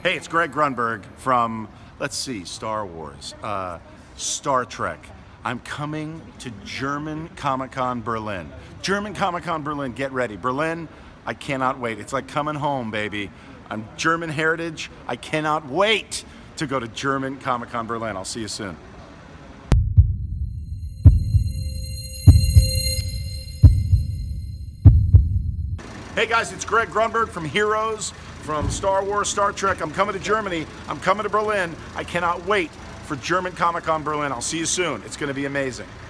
Hey, it's Greg Grunberg from, let's see, Star Wars, Star Trek. I'm coming to German Comic-Con Berlin. German Comic-Con Berlin, get ready. Berlin, I cannot wait. It's like coming home, baby. I'm German heritage. I cannot wait to go to German Comic-Con Berlin. I'll see you soon. Hey guys, it's Greg Grunberg from Heroes, from Star Wars, Star Trek. I'm coming to Germany. I'm coming to Berlin. I cannot wait for German Comic-Con Berlin. I'll see you soon. It's going to be amazing.